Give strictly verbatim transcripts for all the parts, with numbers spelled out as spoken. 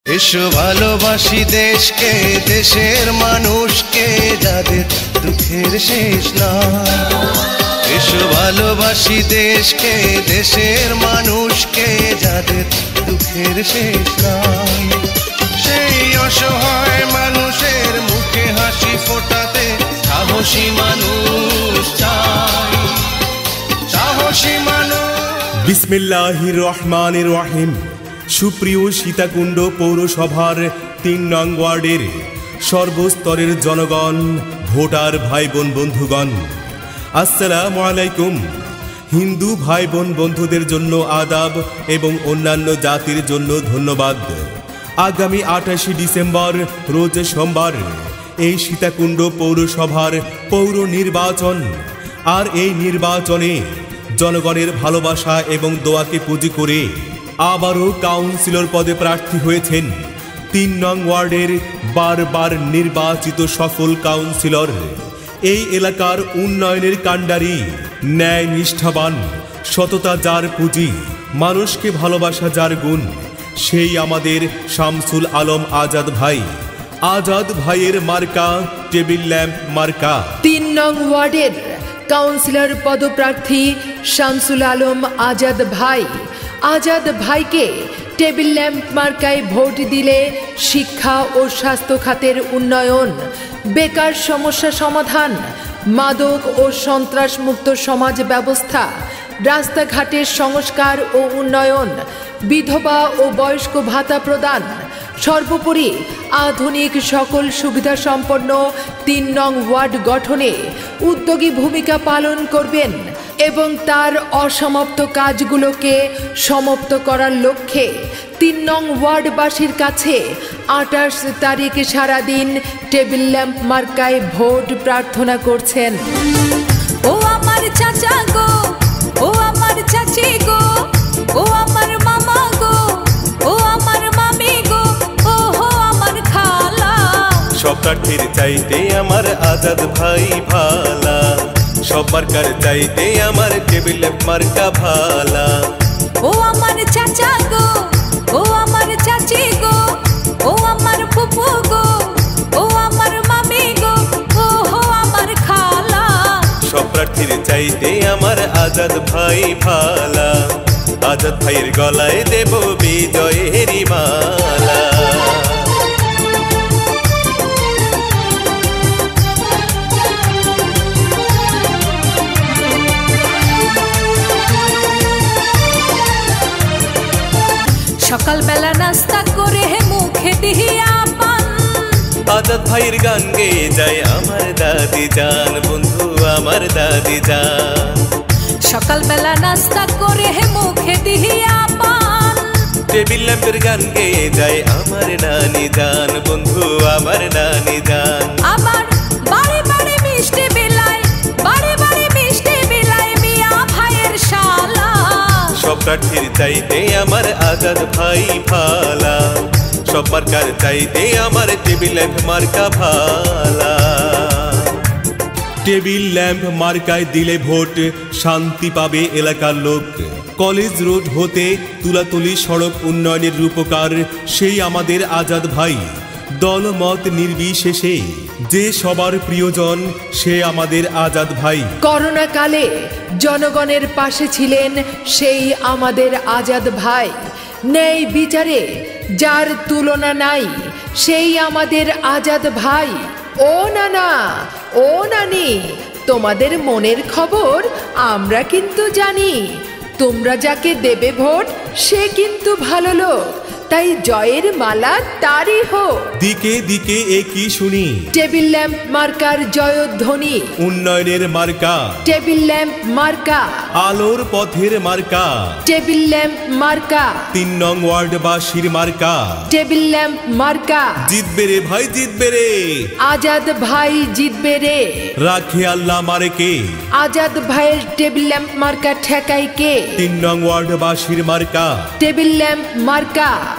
এসো ভালোবাসি দেশকে, দেশের মানুষকে, যাদের দুঃখের শেষ নাই। এসো ভালোবাসি দেশকে, দেশের মানুষকে, যাদের দুঃখের শেষ নাই। সেই অসহায় মানুষের মুখে হাসি ফোটাতে সাহসী মানুষ চাই, সাহসী মানুষ। বিসমিল্লাহির রহমানির রহিম। সুপ্রিয় সীতাকুণ্ড পৌরসভার তিন নং ওয়ার্ডের সর্বস্তরের জনগণ, ভোটার ভাই বোন বন্ধুগণ, আসসালামু আলাইকুম। হিন্দু ভাই বোন বন্ধুদের জন্য আদাব এবং অন্যান্য জাতির জন্য ধন্যবাদ। আগামী আঠাশে ডিসেম্বর রোজ সোমবার এই সীতাকুণ্ড পৌরসভার পৌর নির্বাচন। আর এই নির্বাচনে জনগণের ভালোবাসা এবং দোয়াকে পুঁজি করে আবারও কাউন্সিলর পদে প্রার্থী হয়েছেন তিন নং ওয়ার্ডের বারবার নির্বাচিত সফল কাউন্সিলর। এই এলাকার উন্নয়নের কাণ্ডারি, ন্যায় নিষ্ঠাবান, সততা যার পুঁজি, মানুষকে ভালোবাসা যার গুণ, সেই আমাদের শামসুল আলম আজাদ ভাই। আজাদ ভাইয়ের মার্কা টেবিল ল্যাম্প মার্কা। তিন নং ওয়ার্ডের কাউন্সিলর পদপ্রার্থী শামসুল আলম আজাদ ভাই। আজাদ ভাইকে টেবিল ল্যাম্প মার্কায় ভোট দিলে শিক্ষা ও স্বাস্থ্য খাতের উন্নয়ন, বেকার সমস্যা সমাধান, মাদক ও সন্ত্রাসমুক্ত সমাজ ব্যবস্থা, রাস্তাঘাটের সংস্কার ও উন্নয়ন, বিধবা ও বয়স্ক ভাতা প্রদান, সর্বোপরি আধুনিক সকল সুবিধা সম্পন্ন তিন নং ওয়ার্ড গঠনে উদ্যোগী ভূমিকা পালন করবেন এবং তার অসমাপ্ত কাজগুলোকে সমাপ্ত করার লক্ষ্যে তিন নং ওয়ার্ডবাসীর কাছে আঠাশ তারিখ সারাদিন টেবিল ল্যাম্প মার্কায় ভোট প্রার্থনা করছেন। ও আমার চাচা গো, ও আমার চাচি গো, ও আমার মামা গো, ও আমার মামি গো, ও হো আমার খালা। সব প্রার্থীর চাইতে আমার আজাদ ভাই ভালা, সব মার্কার চাইতে আমার টেবিল ল্যাম্প মার্কা ভালা। ও আমার চাচা গো, ও আমার চাচি গো, ও আমার ফুফু গো, ও আমার মামি গো, ও হো আমার খালা। সব প্রার্থীর চাইতে আমার আজাদ ভাই ভালা, আজাদ ভাইয়ের গলায় দেব বিজয়ের মালা। সকালবেলা নাস্তা করে হে মুখে দিহিয়া পান, আজাদ ভাইয়ের গান গেয়ে যায় আমার দাদি জান, বন্ধু আমার দাদি জান। সকালবেলা নাস্তা করে হে মুখে দিহিয়া পান, টেবিল ল্যাম্পের গান গেয়ে যায় আমার নানি জান, বন্ধু আমার নানি জান। আবার বাড়ি বাড়ি মিষ্টি বিলায়, বাড়ি বাড়ি মিষ্টি বিলায় মিয়া ভাইয়ের শালা। সব প্রার্থীর চাইতে আমার আজাদ ভাই ভালা, সব মার্কার চাইতে আমার টেবিল ল্যাম্প মার্কা ভালা। টেবিল ল্যাম্প মার্কায় দিলে ভোট শান্তি পাবে এলাকার লোক। কলেজ রোড হতে তুলাতুলি সড়ক উন্নয়নের রূপকার সেই আমাদের আজাদ ভাই। দলমত নির্বিশেষে যে সবার প্রিয়জন সে আমাদের আজাদ ভাই। করোনা কালে জনগণের পাশে ছিলেন সেই আমাদের আজাদ ভাই। ন্যায় বিচারে যার তুলনা নাই সেই আমাদের আজাদ ভাই। ও নানা, ও নানি, তোমাদের মনের খবর আমরা কিন্তু জানি। তোমরা যাকে দেবে ভোট সে কিন্তু ভালো লোক, তাই জয়ের মালা তারই হোক। দিকে দিকে একই শুনি টেবিল ল্যাম্প মার্কার জয়ধ্বনি। উন্নয়নের মার্কা টেবিল ল্যাম্প মার্কা, আলোর পথের মার্কা। টেবিল ল্যাম্প মার্কা, তিন নং ওয়ার্ডবাসীর মার্কা। টেবিল ল্যাম্প মার্কা। জিতবে রে ভাই, জিতবে রে, আজাদ ভাই জিতবে রে। রাখে আল্লাহ মারে কে, আজাদ ভাইয়ের টেবিল ল্যাম্প মার্কা ঠেকাই কে। তিন নং ওয়ার্ডবাসীর মার্কা টেবিল ল্যাম্প মার্কা।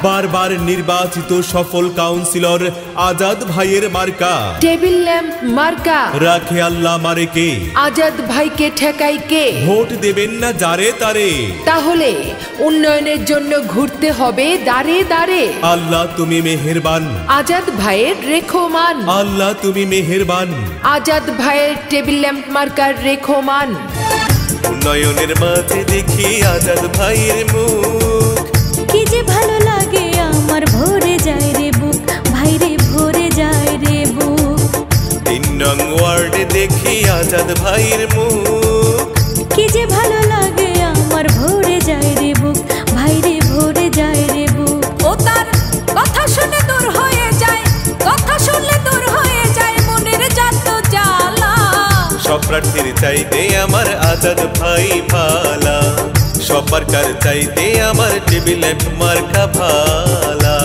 বারবার নির্বাচিত সফল কাউন্সিলর আজাদ ভাইয়ের মার্কা টেবিল ল্যাম্প মার্কা। রাখে আল্লাহ মারে কে, আজাদ ভাইকে ঠেকাই কে? ভোট দেবেন না যারে তারে, তাহলে উন্নয়নের জন্য ঘুরতে হবে দাঁড়ে দাঁড়ে। আল্লাহ তুমি মেহেরবান, আজাদ ভাইয়ের রেখোমান। আল্লাহ তুমি মেহেরবান, আজাদ ভাইয়ের টেবিল ল্যাম্প মার্কার রেখোমান। উন্নয়নের মাঝে দেখি আজাদ ভাইয়ের মুখ, কি যে ভালো লাগে আমার, ভরে যায় রে বুক, ভাইরে ভরে যায় রে বুক। তিন নং ওয়ার্ডে দেখি আজাদ ভাইয়ের মুখ, কি যে ভালো লাগে আমার, ভরে যায় রে বুক, ভাইরে ভরে যায় রে বুক। ও তার কথা শুনে দূর হয়ে যায়, কথা শুনলে দূর হয়ে যায় মনের যত জ্বালা। সব প্রার্থীর চাইতে আমার আজাদ ভাই ভালা, সব মার্কার চাইতে আমার টেবিল ল্যাম্প মার্কা ভালা।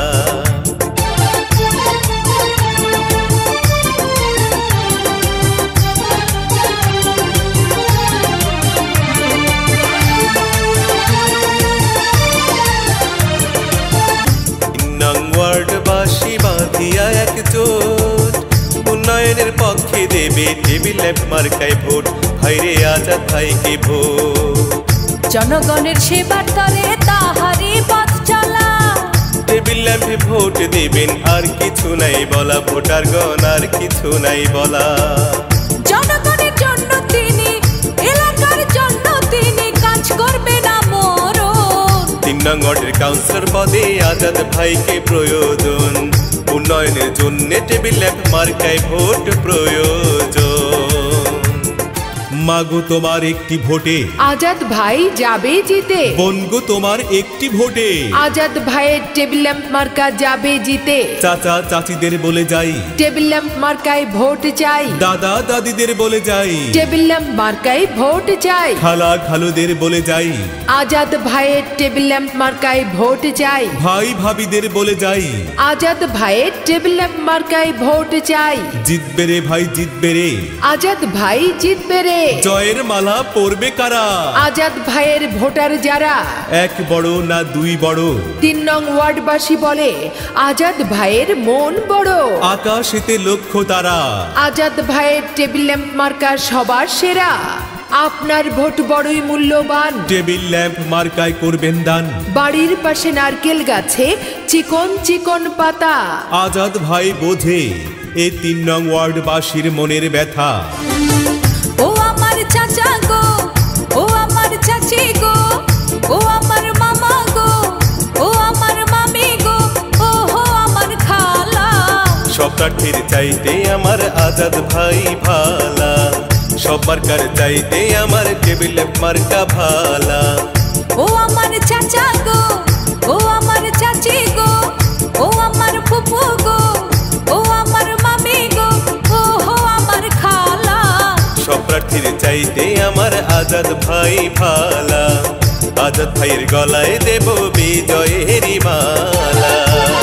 ওয়ার্ডবাসী বাঁধিয়া একজোট, উন্নয়নের পক্ষে দেবে টেবিল ল্যাম্প মার্কায় ভোট, ভাইরে আজাদ ভাইকে ভোট। জনগণের সেবার তরে তাহারি পথ চলা, টেবিল ল্যাম্পে ভোট দেবেন আর কিছু নাই বলা, ভোটারগণ আর কিছু নাই বলা। জনগণের জন্য তিনি, এলাকার জন্য তিনি কাজ করবে না মোরো। তিন নং ওয়ার্ডের কাউন্সিলর পদে আজাদ ভাইকে প্রয়োজন, উন্নয়নের জন্য টেবিল ল্যাম্প মার্কায় ভোট প্রয়োজন। মাগো তোমার একটি ভোটে আজাদ ভাই যাবে জিতে। বনগো তোমার একটি ভোটে আজাদ ভাইয়ের টেবিল ল্যাম্প মার্কা যাবে জিতে। চাচা চাচিদের বলে যাই, টেবিল ল্যাম্প মার্কায় ভোট চাই। দাদা দাদিদের বলে যাই, টেবিল ল্যাম্প মার্কায় ভোট চাই। খালা খালুদের বলে যাই, আজাদ ভাইয়ের টেবিল ল্যাম্প মার্কায় ভোট চাই। ভাই ভাবিদের বলে যাই, আজাদ ভাইয়ের টেবিল ল্যাম্প মার্কায় ভোট চাই। জিতবে রে ভাই জিতবে রে, আজাদ ভাই জিতবে রে। জয়ের মালা পরবে কারা? আজাদ ভাইয়ের ভোটার যারা। এক বড় না দুই বড়, তিন নং ওয়ার্ডবাসী বলে আজাদ ভাইয়ের মন বড়। আকাশেতে লক্ষ্য তারা, আজাদ ভাইয়ের টেবিল ল্যাম্প মার্কা সবার সেরা। আপনার ভোট বড়ই মূল্যবান, টেবিল ল্যাম্প মার্কায় করবেন দান। বাড়ির পাশে নারকেল গাছে চিকন চিকন পাতা। আজাদ ভাই বোঝে এই তিন নং ওয়ার্ডবাসীর মনের ব্যথা। ও আমার চাচা গো, ও আমার চাচি গো, ও আমার মামা গো, ও আমার মামি গো, ও হো আমার খালা। সব প্রার্থীর চাইতে আমার আজাদ ভাই ভালা, সব মার্কার চাইতে আমার টেবিল ল্যাম্প মার্কা ভালা। ও আমার চাচা গো, ও আমার চাচি গো, ও আমার ফুপু গো, ও আমার মামি গো, ও হো আমার খালা। সব প্রার্থীর চাইতে আমার আজাদ ভাই ভালা, আজাদ ভাইয়ের গলায় দেব বিজয়ের মালা।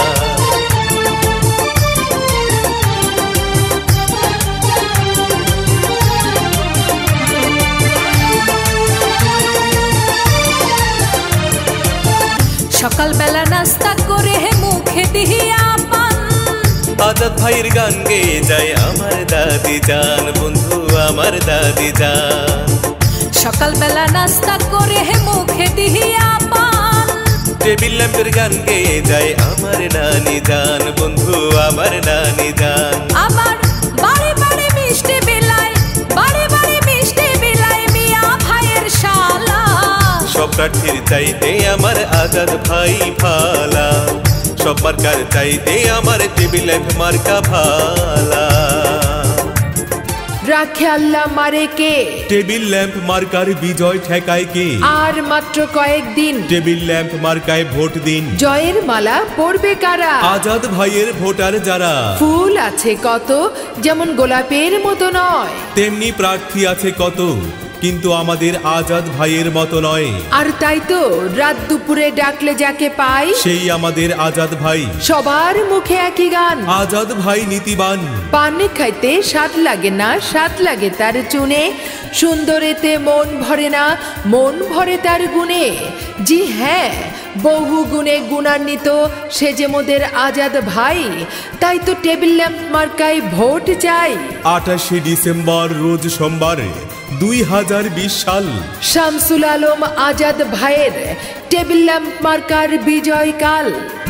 সকালবেলা নাস্তা করে মুখে দিহিয়া পান, আজাদ ভাইয়ের গান গেয়ে যায় আমার দাদি জান, বন্ধু আমার দাদি জান। সকালবেলা নাস্তা করে মুখে দিহিয়া পান, টেবিল ল্যাম্পের গান গেয়ে যায় আমার নানি জান, বন্ধু আমার নানি জান। আবার বাড়ি বাড়ি মিষ্টি বিলায়, বাড়ি বাড়ি মিষ্টি বিলায় মিয়া ভাইয়ের শালা। সব প্রার্থীর চাইতে আমার আজাদ ভাই ভালা, সব মার্কার চাইতে আমার টেবিল ল্যাম্প মার্কা ভালা। রাখে আল্লাহ মারে কে, টেবিল ল্যাম্প মার্কার বিজয় ঠেকায় কে? আর মাত্র কয়েকদিন, টেবিল ল্যাম্প মার্কায় ভোট দিন। জয়ের মালা পরবে কারা? আজাদ ভাইয়ের ভোটার যারা। ফুল আছে কত, যেমন গোলাপের মতো নয়, তেমনি প্রার্থী আছে কত, কিন্তু আমাদের আজাদ ভাইয়ের মতো নয়। আর তাই তো রাত দুপুরে ডাকলে যাকে পাই সেই আমাদের আজাদ ভাই। সবার মুখে একই গান, আজাদ ভাই নীতিবান। পান খাইতে স্বাদ লাগে না, স্বাদ লাগে তার চুনে। সুন্দরেতে মন ভরে না, মন ভরে তার গুণে। জি হ্যাঁ, বহু গুণে গুণান্বিত সে যে মোদের আজাদ ভাই। তাই তো টেবিল ল্যাম্প মার্কায় ভোট চাই। আঠাশে ডিসেম্বর রোজ সোমবার দুই হাজার বিশ সাল শামসুল আলম আজাদ ভাইয়ের টেবিল ল্যাম্প মার্কার বিজয়কাল।